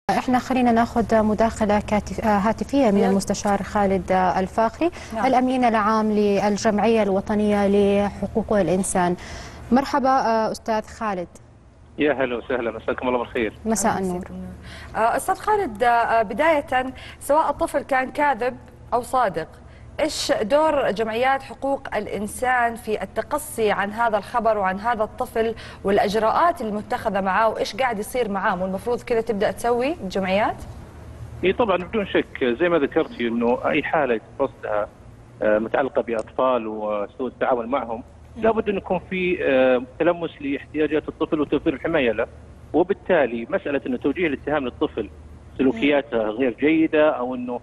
احنا خلينا ناخذ مداخلة هاتفية من المستشار خالد الفاخري، الأمين العام للجمعية الوطنية لحقوق الإنسان. مرحبا أستاذ خالد. يا هلا وسهلا، مساكم الله بالخير. مساء النور. أستاذ خالد، بداية سواء الطفل كان كاذب أو صادق، إيش دور جمعيات حقوق الإنسان في التقصي عن هذا الخبر وعن هذا الطفل والإجراءات المتخذة معاه، وإيش قاعد يصير معاه؟ والمفروض كذا تبدأ تسوي الجمعيات؟ اي طبعا بدون شك، زي ما ذكرتي انه اي حاله تصلها متعلقه باطفال وسوء التعامل معهم لابد ان يكون في تلمس لاحتياجات الطفل وتوفير الحمايه له، وبالتالي مساله انه توجيه الاتهام للطفل سلوكياته غير جيده او انه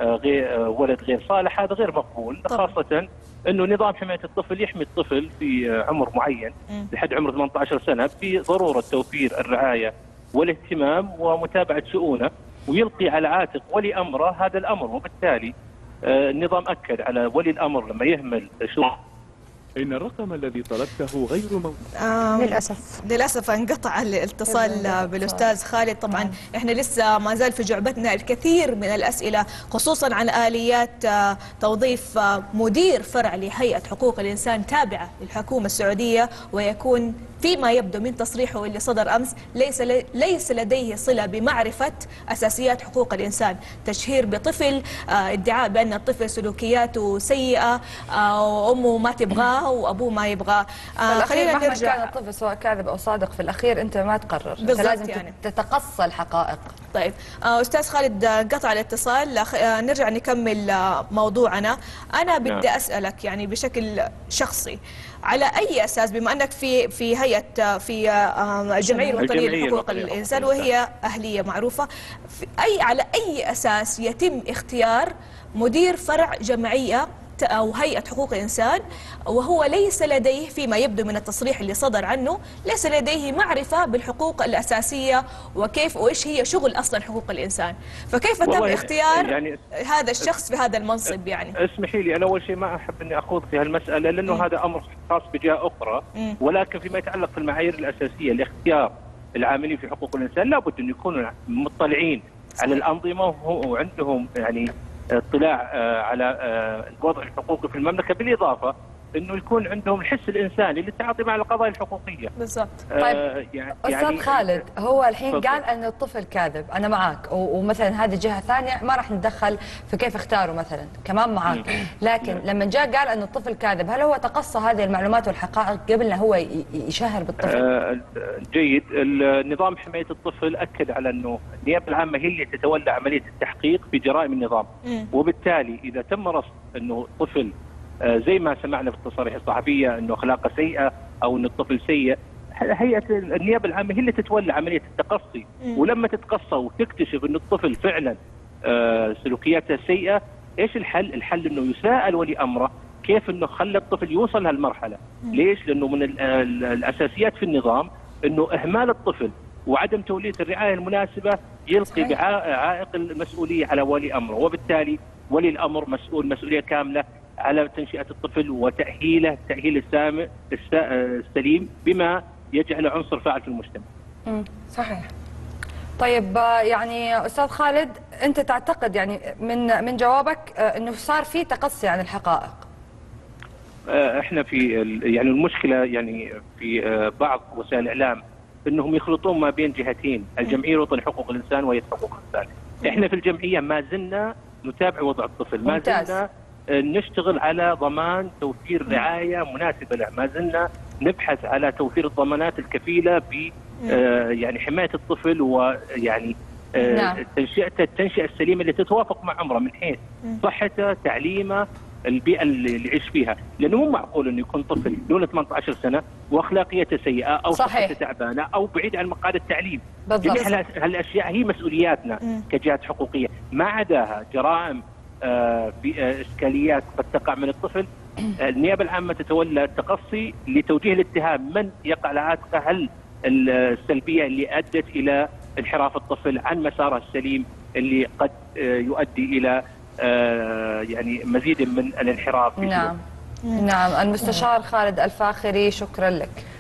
ولد غير صالح هذا غير مقبول، خاصه انه نظام حمايه الطفل يحمي الطفل في عمر معين لحد عمر 18 سنه بضروره توفير الرعايه والاهتمام ومتابعه شؤونه، ويلقي على عاتق ولي امره هذا الامر، وبالتالي النظام اكد على ولي الامر لما يهمل شؤون. إن الرقم الذي طلبته غير موجود. للأسف انقطع الاتصال بالأستاذ خالد. طبعا احنا لسه ما زال في جعبتنا الكثير من الأسئلة، خصوصا عن آليات توظيف مدير فرع لهيئة حقوق الإنسان تابعة للحكومة السعودية، ويكون فيما يبدو من تصريحه اللي صدر أمس ليس لديه صلة بمعرفة أساسيات حقوق الإنسان، تشهير بطفل، ادعاء بأن الطفل سلوكياته سيئة وأمه ما تبغاه وأبوه ما يبغاه. خلينا نرجع. كان الطفل سواء كاذب أو صادق في الأخير أنت ما تقرر، أنت لازم يعني تتقصى الحقائق. طيب أستاذ خالد، قطع الاتصال، نرجع نكمل موضوعنا. أنا بدي أسألك يعني بشكل شخصي، على أي أساس بما أنك في هيئة في الجمعية الوطنية لحقوق الإنسان وهي أهلية معروفة، على أي أساس يتم اختيار مدير فرع جمعية أو هيئة حقوق الإنسان وهو ليس لديه فيما يبدو من التصريح اللي صدر عنه ليس لديه معرفة بالحقوق الأساسية وكيف وإيش هي شغل أصلا حقوق الإنسان؟ فكيف تم اختيار يعني هذا الشخص في هذا المنصب؟ يعني اسمحي لي، أنا أول شيء ما أحب أني أخوض في هالمسألة لأنه هذا أمر خاص بجهة أخرى، ولكن فيما يتعلق في المعايير الأساسية لاختيار العاملين في حقوق الإنسان لابد أن يكونوا مطلعين على الأنظمة وعندهم يعني اطلاع على الوضع الحقوقي في المملكه، بالاضافه انه يكون عندهم الحس الانساني للتعاطي مع القضايا الحقوقيه. بالضبط. طيب استاذ خالد، هو الحين قال ان الطفل كاذب، انا معك، ومثلا هذه جهه ثانيه ما راح ندخل في كيف اختاروا مثلا، كمان معك، لكن لما جاء قال ان الطفل كاذب، هل هو تقصى هذه المعلومات والحقائق قبل ما هو يشهر بالطفل؟ جيد. النظام حمايه الطفل اكد على انه النيابه العامه هي اللي تتولى عمليه التحقيق في جرائم النظام، وبالتالي اذا تم رصد انه طفل زي ما سمعنا في التصاريح الصحفيه انه اخلاقه سيئه او انه الطفل سيء، هيئه النيابه العامه هي اللي تتولى عمليه التقصي، ولما تتقصى وتكتشف انه الطفل فعلا سلوكياته سيئه، ايش الحل؟ الحل انه يساءل ولي امره كيف انه خلى الطفل يوصل هالمرحله. ليش؟ لانه من الاساسيات في النظام انه اهمال الطفل وعدم توليه الرعايه المناسبه يلقي بعائق المسؤوليه على ولي امره، وبالتالي ولي الامر مسؤول مسؤوليه كامله على تنشئة الطفل وتأهيله التأهيل السليم بما يجعله عنصر فاعل في المجتمع. صحيح. طيب يعني أستاذ خالد، أنت تعتقد يعني من جوابك أنه صار في تقصي عن الحقائق؟ احنا في يعني المشكلة يعني في بعض وسائل الإعلام أنهم يخلطون ما بين جهتين، الجمعية الوطنية لحقوق الإنسان وهيئة حقوق الإنسان. احنا في الجمعية ما زلنا نتابع وضع الطفل، ما زلنا نشتغل على ضمان توفير رعايه مناسبه له، ما زلنا نبحث على توفير الضمانات الكفيله ب يعني حمايه الطفل ويعني تنشئته التنشئه السليمه اللي تتوافق مع عمره من حيث صحته، تعليمه، البيئه اللي يعيش فيها، لانه مو معقول انه يكون طفل دون 18 سنه واخلاقيته سيئه او صحته تعبانه او بعيد عن مقاعد التعليم. جميع هالاشياء هي مسؤولياتنا كجهات حقوقيه، ما عداها جرائم في اشكاليات قد تقع من الطفل، النيابه العامه تتولى التقصي لتوجيه الاتهام من يقع على عاتقه، هل السلبيه اللي ادت الى انحراف الطفل عن مساره السليم اللي قد يؤدي الى يعني مزيد من الانحراف. نعم. المستشار خالد الفاخري، شكرا لك.